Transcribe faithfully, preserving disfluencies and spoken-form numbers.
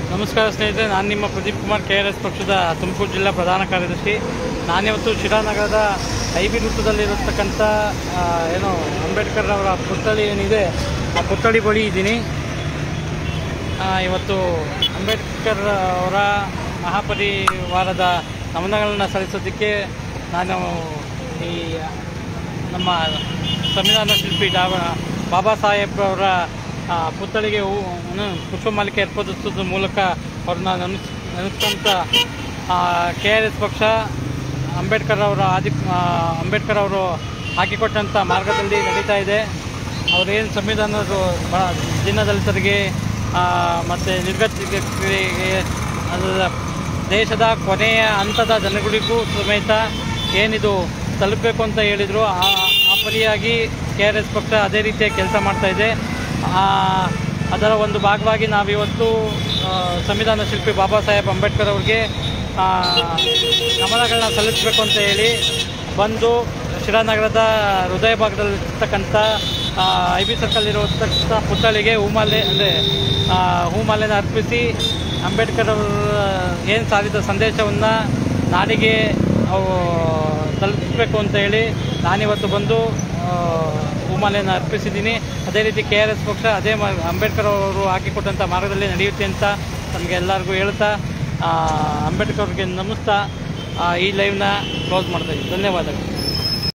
ನಮಸ್ಕಾರ ಸ್ನೇಹಿತರೆ, ನಾನು ನಿಮ್ಮ Pradeep Kumar K R S ಪಕ್ಷದ ತುಮಕೂರು ಜಿಲ್ಲಾ ಪ್ರಧಾನ ಕಾರ್ಯದರ್ಶಿ. ನಾನಿವತ್ತು ಶಿರಾನಗರದ ಐ ಬಿ ವೃತ್ತದಲ್ಲಿರತಕ್ಕಂಥ ಏನು ಅಂಬೇಡ್ಕರ್ ಅವರ ಪುತ್ಥಳಿ ಏನಿದೆ ಆ ಪುತ್ಥಳಿ ಬಳಿ ಇದ್ದೀನಿ. ಇವತ್ತು ಅಂಬೇಡ್ಕರ್ ಅವರ ಮಹಾಪರಿವಾರದ ನಮನಗಳನ್ನ ಸಲ್ಲಿಸೋದಕ್ಕೆ ನಾನು ಈ ನಮ್ಮ ಸಂವಿಧಾನ ಶಿಲ್ಪಿ ಡಾ ಬಾಬಾ ಸಾಹೇಬ್ ಅವರ ಪುತ್ಥಳಿಗೆ ಪುಷ್ಪಮಾಲಿಕೆ ಅರ್ಪಿಸೋದ್ರ ಮೂಲಕ ಅವ್ರನ್ನ ನೆನೆಸ್ ನೆನೆಸ್ಕೊಂತ ಕೆ ಆರ್ ಎಸ್ ಪಕ್ಷ ಅಂಬೇಡ್ಕರ್ ಅವರ ಆದಿ ಅಂಬೇಡ್ಕರ್ ಅವರು ಹಾಕಿಕೊಟ್ಟಂಥ ಮಾರ್ಗದಲ್ಲಿ ನಡೀತಾ ಇದೆ. ಅವರೇನು ಸಂವಿಧಾನದ ದೀನದಲಿತರಿಗೆ ಮತ್ತು ನಿರ್ಗತಿಕರಿಗೆ ಅದರ ದೇಶದ ಕೊನೆಯ ಹಂತದ ಜನಗಳಿಗೂ ಸಮೇತ ಏನಿದು ತಲುಪಬೇಕು ಅಂತ ಹೇಳಿದರು, ಆ ಆ ಪರಿಯಾಗಿ ಕೆ ಆರ್ ಎಸ್ ಪಕ್ಷ ಅದೇ ರೀತಿಯ ಕೆಲಸ ಮಾಡ್ತಾಯಿದೆ. ಅದರ ಒಂದು ಭಾಗವಾಗಿ ನಾವಿವತ್ತು ಸಂವಿಧಾನ ಶಿಲ್ಪಿ ಬಾಬಾ ಸಾಹೇಬ್ ಅಂಬೇಡ್ಕರ್ ಅವ್ರಿಗೆ ನಮನಗಳನ್ನ ಸಲ್ಲಿಸಬೇಕು ಅಂತ ಹೇಳಿ ಬಂದು ಶಿರಾನಗರದ ಹೃದಯ ಭಾಗದಲ್ಲಿರ್ತಕ್ಕಂಥ ಐ ಬಿ ಸರ್ಕಲ್ ಇರತಕ್ಕಂಥ ಪುತ್ಥಳಿಗೆ ಹೂಮಾಲೆ ಅಂದರೆ ಹೂಮಾಲೆನ ಅರ್ಪಿಸಿ ಅಂಬೇಡ್ಕರ್ ಅವರು ಏನು ಸಾರಿದ ಸಂದೇಶವನ್ನು ನಾಡಿಗೆ ಅವು ತಲುಪಿಸಬೇಕು ಅಂತ ಹೇಳಿ ನಾನಿವತ್ತು ಬಂದು ಹೂಮಾಲೆಯನ್ನು ಅರ್ಪಿಸಿದ್ದೀನಿ. ಅದೇ ರೀತಿ ಕೆ ಆರ್ ಎಸ್ ಪಕ್ಷ ಅದೇ ಅಂಬೇಡ್ಕರ್ ಅವರು ಹಾಕಿಕೊಟ್ಟಂಥ ಮಾರ್ಗದಲ್ಲಿ ನಡೆಯುತ್ತೆ ಅಂತ ನಮಗೆ ಎಲ್ಲರಿಗೂ ಹೇಳ್ತಾ ಅಂಬೇಡ್ಕರ್ ಅವ್ರಿಗೆ ನಮಿಸ್ತಾ ಈ ಲೈವ್ನ ಕ್ಲೋಸ್ ಮಾಡ್ತಾಯಿದ್ದೀನಿ. ಧನ್ಯವಾದಗಳು.